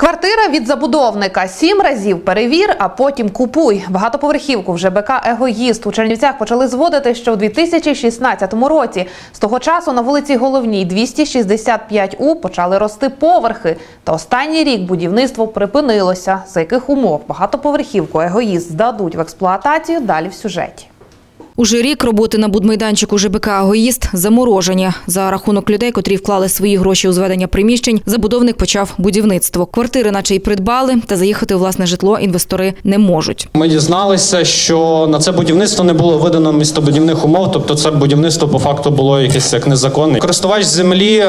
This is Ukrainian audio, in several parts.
Квартира від забудовника. 7 разів перевір, а потім купуй. Багатоповерхівку в ЖБК «Егоїст» у Чернівцях почали зводити ще у 2016 році. З того часу на вулиці Головній 265У почали рости поверхи. Та останній рік будівництво припинилося. За яких умов багатоповерхівку «Егоїст» здадуть в експлуатацію, далі в сюжеті. Уже рік роботи на будмайданчику ЖБК «Егоїст» заморожені. За рахунок людей, котрі вклали свої гроші у зведення приміщень, забудовник почав будівництво. Квартири наче й придбали, та заїхати у власне житло інвестори не можуть. Ми дізналися, що на це будівництво не було видано містобудівних умов, тобто це будівництво по факту було якесь як незаконне. Користувач землі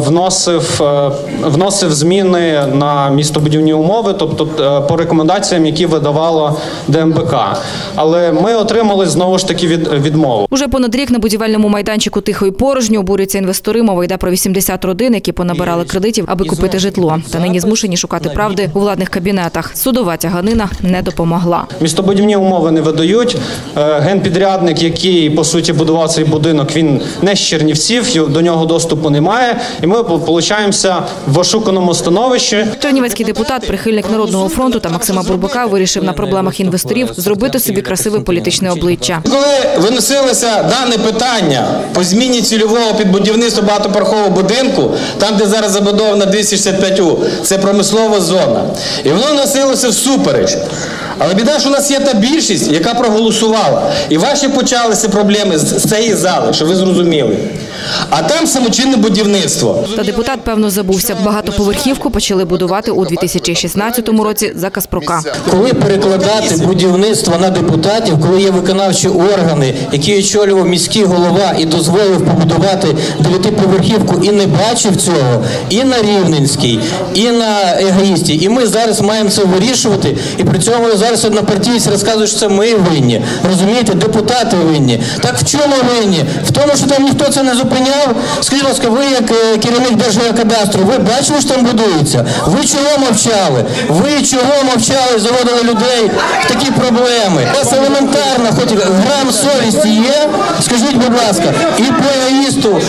вносив зміни на містобудівні умови, тобто по рекомендаціям, які видавало ДМБК. Але ми отримали знову ж таки відмову. Уже понад рік на будівельному майданчику тихо і порожньо обурюються інвестори. Мова йде про 80 родин, які понабирали кредитів, аби купити житло. Та нині змушені шукати правди у владних кабінетах. Судова тяганина не допомогла. Містобудівні умови не видають. Генпідрядник, який, по суті, будував цей будинок, він не з Чернівців, до нього доступу немає. І ми опиняємося в ошуканому становищі. Чернівецький депутат, прихильник Народного фронту та Максима Бурбака вирішив на проблемах інвесторів зробити собі красиве політичне обличчя. Коли виносилося дане питання по зміні цільового під будівництво багатоповерхового будинку, там, де зараз забудована 265У, це промислова зона. І воно вносилося всупереч. Але біда, що у нас є та більшість, яка проголосувала. І ваші почалися проблеми з цієї зали, щоб ви зрозуміли. А там самочинне будівництво. Та депутат, певно, забувся. Багатоповерхівку почали будувати у 2016 році за Каспрука. Коли перекладати будівництво на депутатів, коли є виконавчі органи, які очолював міський голова і дозволив побудувати 9-поверхівку і не бачив цього і на Рівненській, і на Егоїсті. І ми зараз маємо це вирішувати. І при цьому зараз однопартійці розказують, що це ми винні. Розумієте, депутати винні. Так в чому винні? В тому, що там ніхто це не зупиняв? Скажіть, будь ласка, ви як керівник Держгеокадастру, ви бачили, що там будується? Ви чого мовчали? Ви чого мовчали, заводили людей в такі проблеми? У вас елементарно, хоч грам совісті є? Скажіть, будь ласка, і по Егоїсту,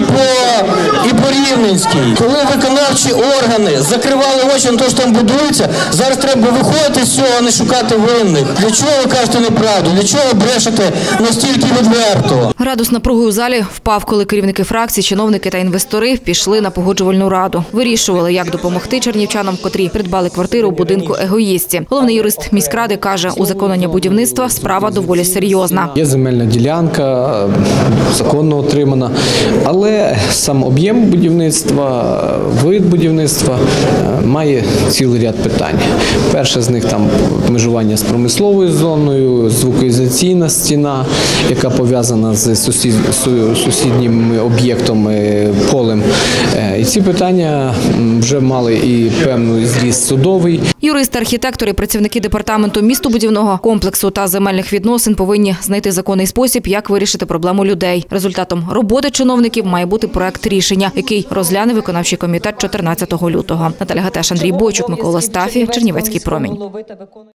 і по Рівненській. Коли виконавчі органи закривали очі на те, що там будується, зараз треба виходити з цього, а не шукати винних. Для чого ви кажете неправду? Для чого брешете настільки відверто? Градус напруги у залі впав, коли керівники фракцій, чиновники та інвестори пішли на погоджувальну раду. Вирішували, як допомогти чернівчанам, котрі придбали квартиру у будинку «Егоїсті». Головний юрист міськради каже, узаконення будівництва – справа доволі серйозна. Є земельна ділянка, законно отримана, але сам об'єм будівництва, вид будівництва має цілий ряд питань. Перше з них там межування з промисловою зоною, звукоізоляційна стіна, яка пов'язана з сусіднім об'єктом, полем. І ці питання вже мали і певний зріст судовий. Юристи, архітектори, працівники департаменту містобудівного комплексу та земельних відносин повинні знайти законний спосіб, як вирішити проблему людей. Результатом роботи чиновників має бути проект рішення, який розгляне виконавчий комітет 14 лютого. Наталя Гатеш, Андрій Бойчук, Микола Стафі, Чернівецький промінь.